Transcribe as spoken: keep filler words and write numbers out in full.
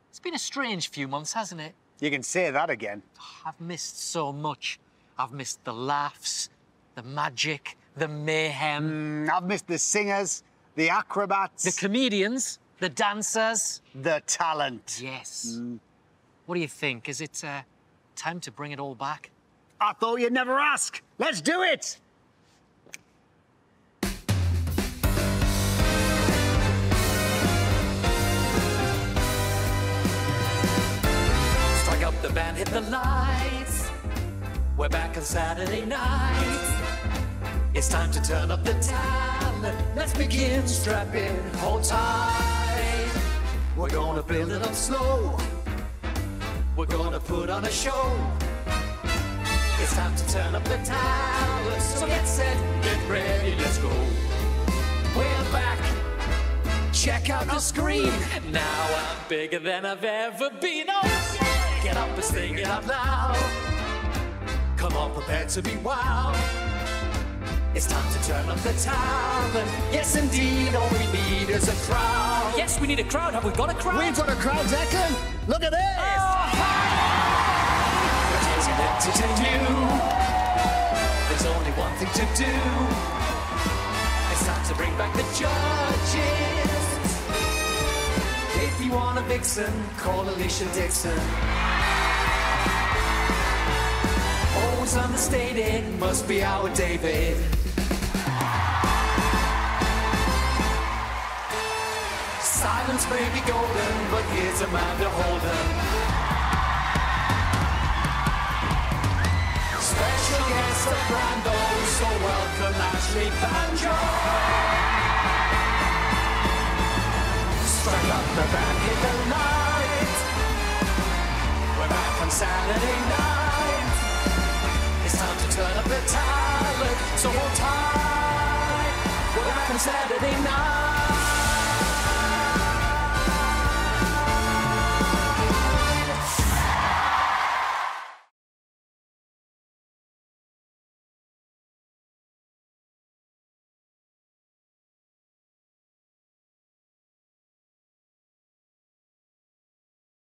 It's been a strange few months, hasn't it? You can say that again. I've missed so much. I've missed the laughs, the magic, the mayhem. Mm, I've missed the singers, the acrobats. The comedians, the dancers. The talent. Yes. Mm. What do you think? Is it uh, time to bring it all back? I thought you'd never ask. Let's do it! Strike up the band, hit the lights. We're back on Saturday night. It's time to turn up the talent. Let's begin. Strap in, hold tight. We're gonna build it up slow. We're gonna put on a show. It's time to turn up the talent. So get set, get ready, let's go. We're back. Check out the screen. Now I'm bigger than I've ever been. Oh, yeah. Get up and sing it out loud. Come on, prepare to be wild. It's time to turn up the talent. Yes, indeed, all we need is a crowd. Yes, we need a crowd. Have we got a crowd? We've got a crowd, Declan. Look at this. Oh, We're here to entertain you. There's only one thing to do. It's time to bring back the judges. If you want a vixen, call Alicia Dixon. Always understated, must be our David. Silence may be golden, but here's Amanda Holden. Special guest of Brando, so welcome Ashley Banjo. Strike up the band, hit the light. We're back on Saturday night. It's time to turn up the talent, so hold tight. We're back on Saturday night.